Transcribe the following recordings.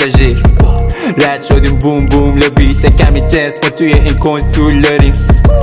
پاساژیر رد شدیم بوم بوم لبیت کمی جنس ما توی این کنسول داریم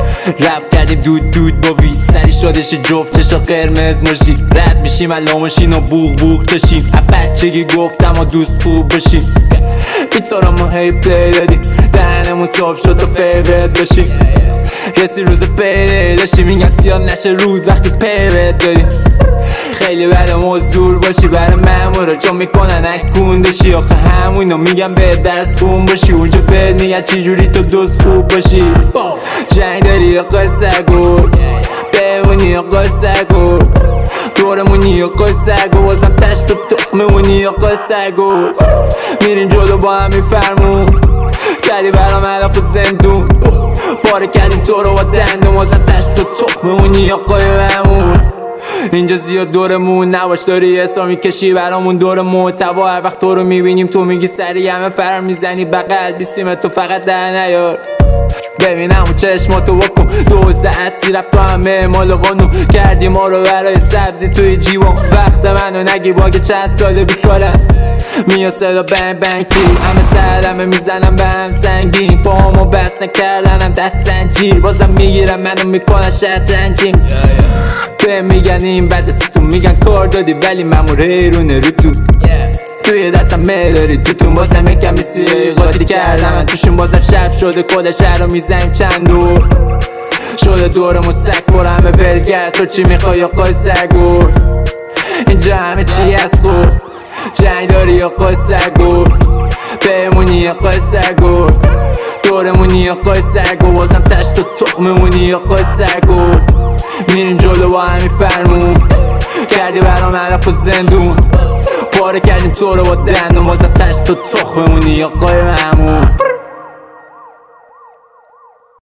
رپ کردیم دود دود با وید سری شدش جفت چشا قرمز ماژیک رد میشیم الان ماشین و بوغ بوغ تشیم بچگی گفتم و دوست خوب باشیم بیتارا ما هی پلی دادیم دهنمون صاف شد و فیورت باشیم رسی روز پیده داشتیم میگم سیاه نشه رود وقتی پیورت داریم خیلی برای مزدور باشی برای مامورا چون میکنن اکون داشی آخه همونو میگم به درس خون باشی اونجا بهت میگن چی جوری تو دوست خوب باشی جنگ داری آقا سگو بمونی آقا سگو دورمونی آقا سگو بازم تشت و تخممونی آقا سگو میریم جلو با همین فرمون کردی برام علف و زندون پاره کردیم تو رو با دندون بازم تشت و تخممونی آقای همون اینجا زیاد دورمون نباش داری اسامی کشی برامون دور محتوا هر وقت تو رو میبینیم تو میگی سری همه فرم میزنی بغل بیسیم تو فقط در نیار ببینم اون چشماتو بکن دوزه اصلی رفت تو همه مال قانون کردی ما رو برای سبزی توی جیوان وقت منو نگی باگه چند ساله بیکارم میاد صدا بنگ بنگ تی همه سرمه میزنم به هم سنگین پاهامو بس نکردنم دست زنجیر بازم میگیرم منو میکنن شطرنجیم به میگن این بده ستون میگن کار دادی ولی مامور حیرونه رو تو توی دستم مداری تو بازم یکم میسی قاطی کردم من توشون بازم شب شده کل شهر رو میزنیم چند دور شده دورمون سگ پر همه ولگرد تو چی میخوای آقای سگور اینجا همه چی هست خوب جنگ داری آقای سگور بمونی آقای سگور دورمونی آقای سگور بازم تشت و تخممونی آقای سگور میریم جلو با همین فرمون کردی برام علف و زندون پاره کردیم تو رو با دندون بازم تشت و تخممونی آقای همون